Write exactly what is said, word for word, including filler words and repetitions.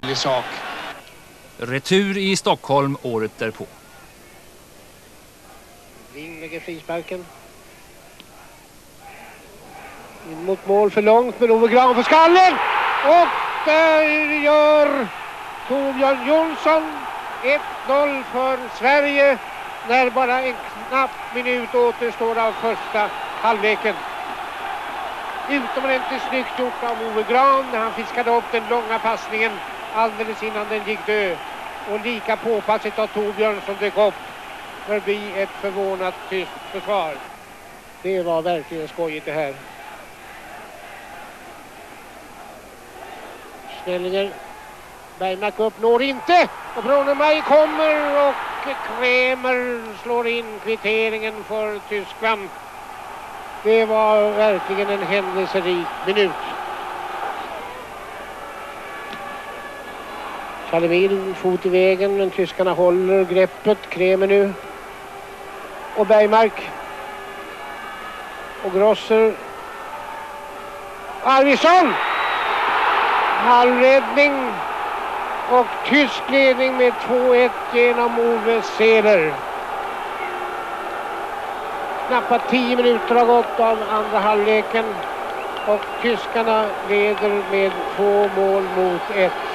sak. Retur i Stockholm året därpå. Ring lägger frisparken. In mot mål för långt, men Ove Gran för skallen. Och där gör Torbjörn Jonsson ett noll för Sverige när bara en knapp minut återstår av första halvleken. Utomordentligt snyggt gjort av Ove Gran när han fiskade upp den långa passningen alldeles innan den gick dö. Och lika påpassigt av Torbjörn som dök upp förbi ett förvånat tyst försvar. Det var verkligen skojigt det här. Snällinger. Bergmark upp, når inte. Och Brunnemaj kommer och Krämer slår in kvitteringen för Tyskland. Det var verkligen en händelserik minut. Kalemil fot i vägen, men tyskarna håller greppet. Krämer nu. Och Bergmark. Och Grosser. Arvidsson! Halvräddning. Och tysk ledning med två ett genom Ove Seeler. Knappt tio minuter har gått av andra halvleken. Och tyskarna leder med två mål mot ett.